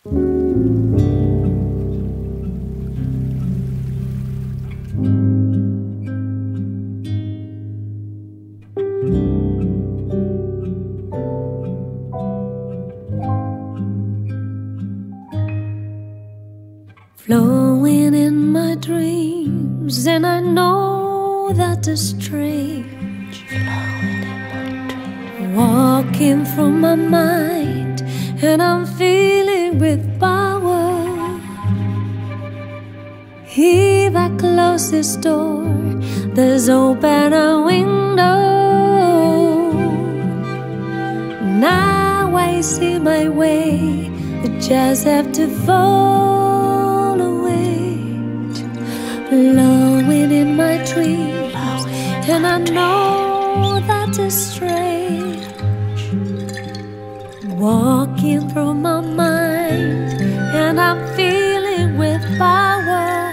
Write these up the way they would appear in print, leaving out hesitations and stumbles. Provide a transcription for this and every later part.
Flowing in my dreams, and I know that it's strange. Walking through my mind, and I'm feeling with power. If I close this door, there's open a window. Now I see my way, I just have to follow it. Blowing in my dreams, and I know that is strange. Walking through my mind, and I'm feeling with power.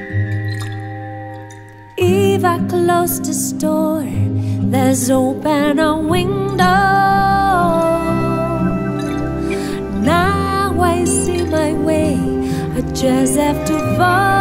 If I close this door, there's open a window. Now I see my way, I just have to follow.